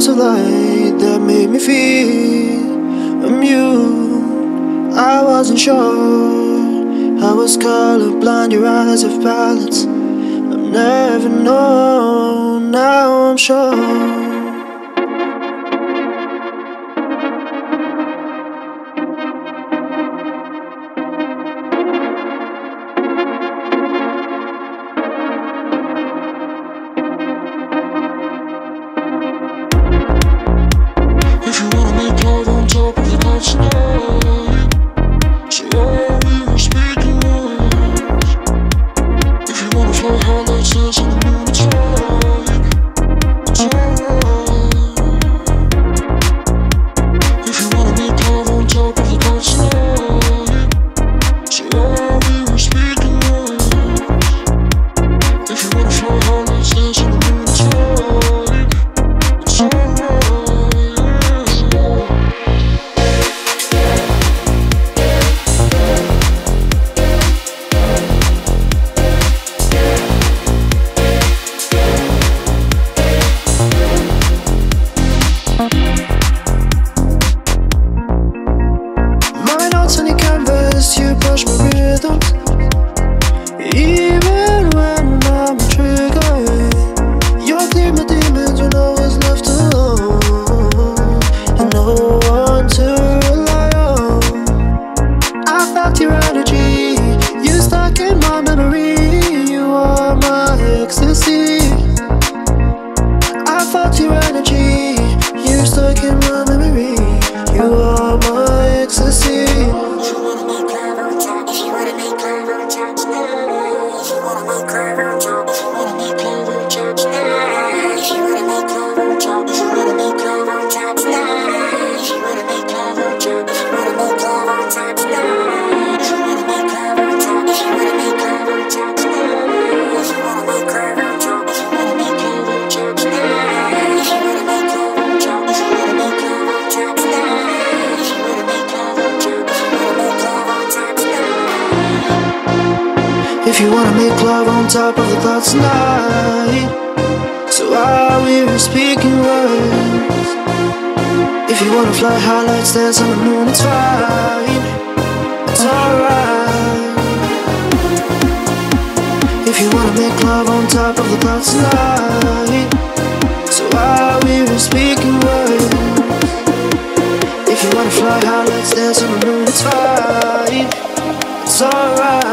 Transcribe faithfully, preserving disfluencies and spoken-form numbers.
of light that made me feel immune. I wasn't sure I was colorblind, your eyes have palettes I've never known. Now I'm sure. You brush my rhythms, even when I'm triggered. You'll clear my demons when I was left alone, and no one to rely on. I felt your energy, you stuck in my memory. You are my ecstasy. I felt your energy, you stuck in my memory. You are my ecstasy. If you wanna make love on top of the clouds tonight, so are we speaking words? If you wanna fly high, let's dance on the moon, it's fine, it's alright. If you wanna make love on top of the clouds tonight, so are we speaking words? If you wanna fly high, let's dance on the moon, it's fine, it's alright.